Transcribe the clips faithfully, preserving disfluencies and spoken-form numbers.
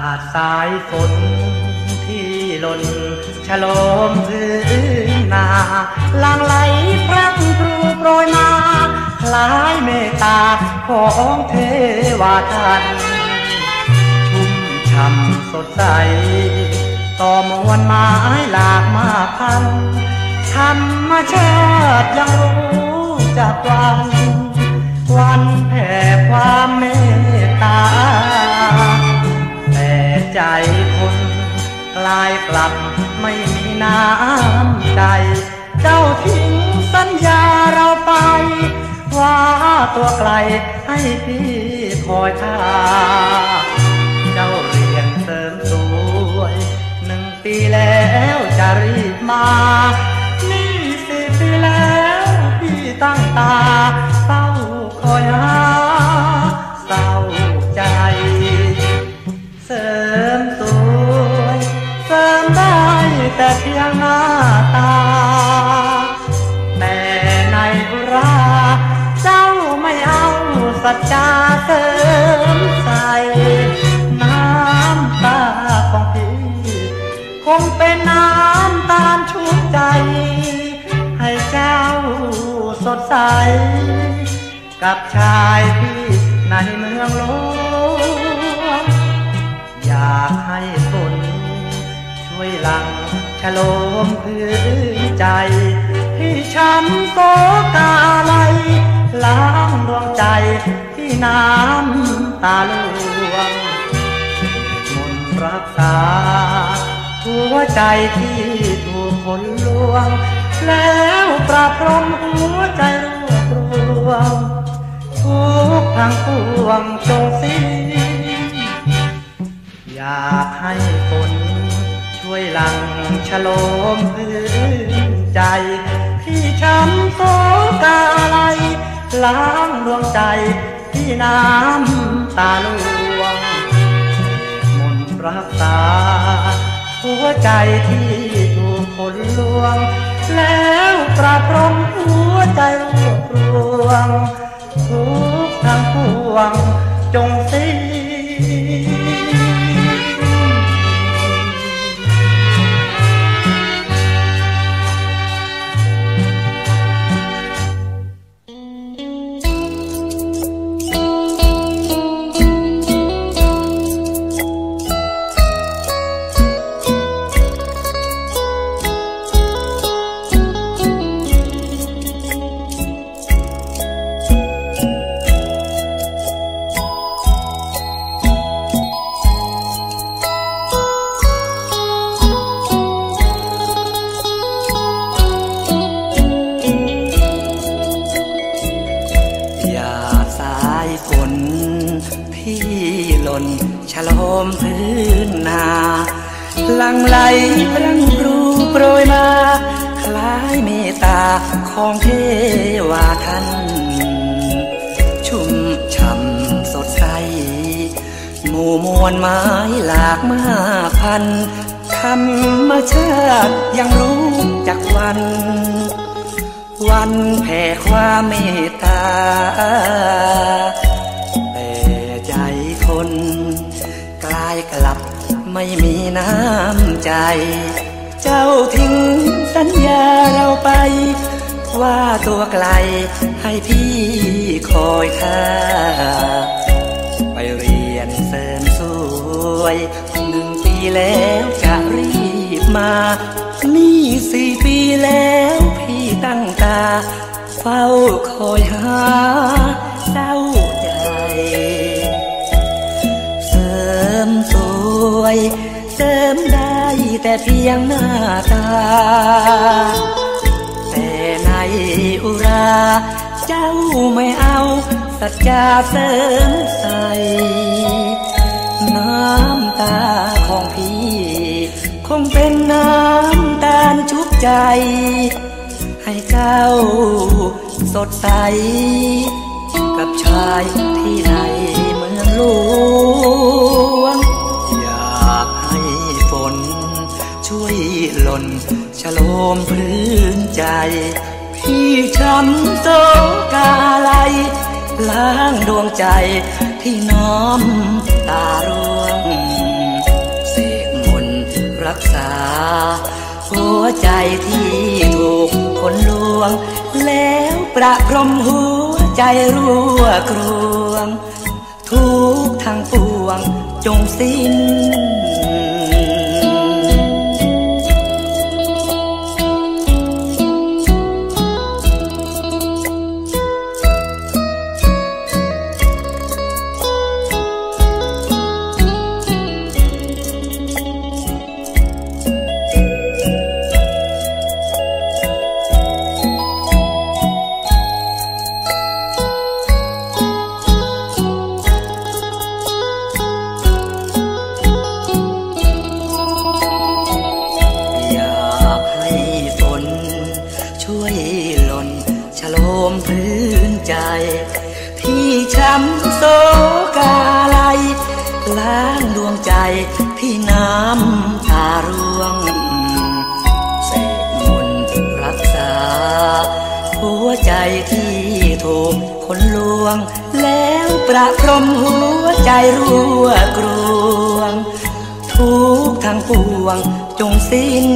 ดสายฝนที่หล่นฉโลมพื้นนาหลั่งไหลพรั่งพรูโปรยมาคล้ายเมตตาของเทวทัตชุ่มช่ำสดใสต่อมวลไม้หลากมากพันธรรมชาติยังรู้จักวันวันแผ่ความเมตตาแต่ใจคนกลายกลับไม่มีน้ำใจเจ้าทิ้งสัญญาเราไปว่าตัวไกลให้พี่คอยท่าเจ้าเรียนเสริมสวยหนึ่งปีแล้วจะรีบมานี่สี่ปีแล้วพี่ตั้งตาเฝ้าคอยหาเศร้าใจเสริมสวยเสริมได้แต่เพียงหน้าตาแต่ในอุราเจ้าไม่เอาสัจจาเสริมใส่น้ำตาของพี่คงเป็นน้ำตาลชุบใจให้เจ้าสดใสกับชายที่ในเมืองหลวงอยากให้ฝนช่วยหลั่งฉโลมพื้นใจที่ช้ำโศกาลัยล้างดวงใจที่น้ำตาหลวงมนต์รักษาหัวใจที่ถูกคนลวงแล้วปราบพรมหัวใจรวบรวมทุกทางปวงจงสิ้นอยากให้ฝนช่วยหลั่งฉโลมพื้นใจที่ช้ำโศกาลัยล้างดวงใจที่น้ำตาหลวงมนต์รักษาหัวใจที่ถูกคนลวงแล้วปราบพรมหัวใจรวบรวมทุกทางปวงจงสิ้นฉโลมพื้นนาหลั่งไหลพรั่งพรูโปรยมาคล้ายเมตตาของเทวาท่านชุ่มช่ำสดใสหมู่มวลไม้หลากมากพันธรรมชาติยังรู้จักวันวันแผ่ความเมตตาแต่ใจคนกลายกลับไม่มีน้ำใจเจ้าทิ้งสัญญาเราไปว่าตัวไกลให้พี่คอยท่าไปเรียนเสริมสวยหนึ่งปีแล้วจะรีบมานี่สี่ปีแล้วพี่ตั้งตาเฝ้าคอยหาเศร้าใจเสริมสวยเสริมได้แต่เพียงหน้าตาแต่ในอุราเจ้าไม่เอาสัจจาเสริมใส่น้ำตาของพี่คงเป็นน้ำตาลชุบใจให้เจ้าสดใสกับชายที่ในเมืองหลวงอยากให้ฝนช่วยหล่นฉโลมพื้นใจพี่ช้ำโศกาลัยล้างดวงใจที่น้ำตาร่วงวใจที่ถูกคนลวงแล้วประพรมหัวใจรั่วกรวงทุกทางปวงจงสิ้นที่ช้ำโศกาลัยล้างดวงใจที่น้ำตาร่วงเสกมนต์รักษาหัวใจที่ถูกคนลวงแล้วประพรมหัวใจรั่วกรวงทุกทางปวงจงสิ้น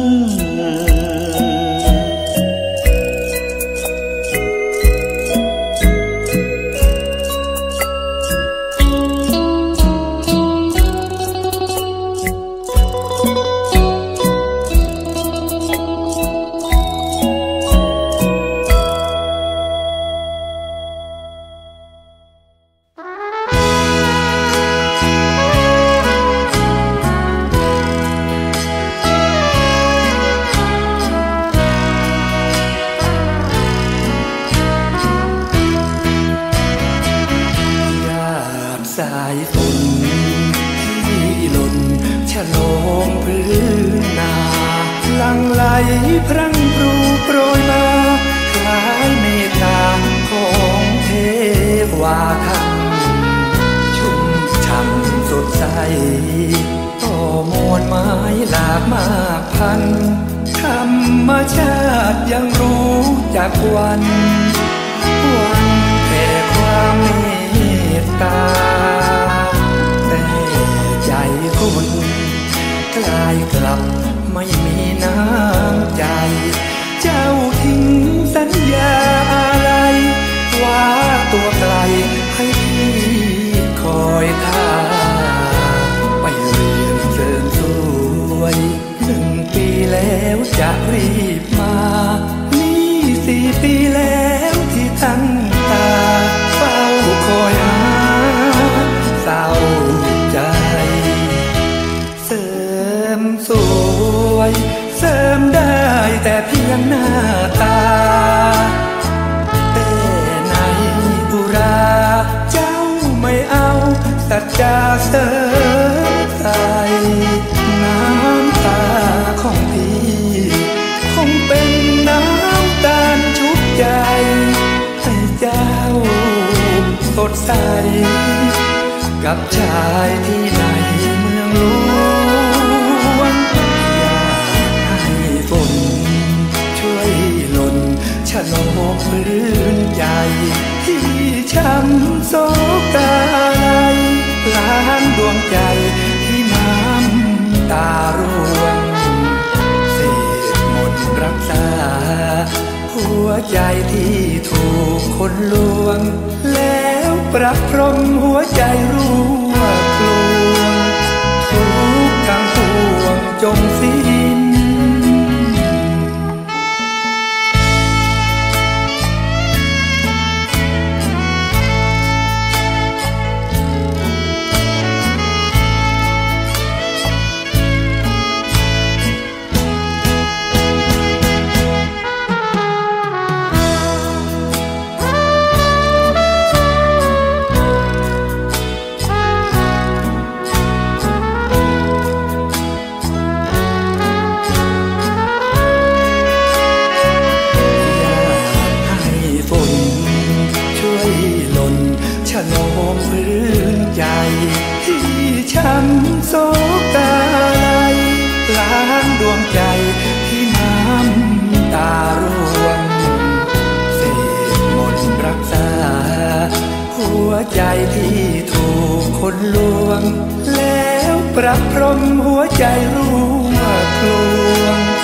สายฝนที่หล่นฉโลมพื้นนาหลั่งไหลพรั่งพรูโปรยมาคล้ายเมตตาของเทวาทันชุ่มช่ำสดใสต่อมวลไม้หลากมากพันธรรมชาติยังรู้จักวันวันแผ่ความเมตตาแต่ใจคนกลายกลับไม่มีน้ำใจเจ้าทิ้งสัญญาอะไรว่าตัวไกลให้พี่คอยท่าไปเรียนเสริมสวยหนึ่งปีแล้วจะรีบมานี่สี่ปีแล้วที่ตั้งตาเฝ้าคอยหาเศร้าใจเสริมสวยเสริมได้แต่เพียงหน้าตาแต่ในบุราเจ้าไม่เอาสัจจาเสริมใส่น้ำตาของพี่คงเป็นน้ำตาลชุบใจให้เจ้าสดใสกับชายที่ในเมืองหลวงอยากให้ฝนช่วยหล่นฉโลมพื้นใจที่ช้ำโศกาลัยล้างดวงใจที่น้ำตาร่วงเสกมนต์รักษาหัวใจที่ถูกคนลวงแล้วประพรมหัวใจรั่วกลวงทุกทางปวงจงสิ้นช้ำโศกาลัยล้างดวงใจที่น้ำตาร่วงเสกมนต์รักษาหัวใจที่ถูกคนลวงแล้วประพรมหัวใจรั่วกลวง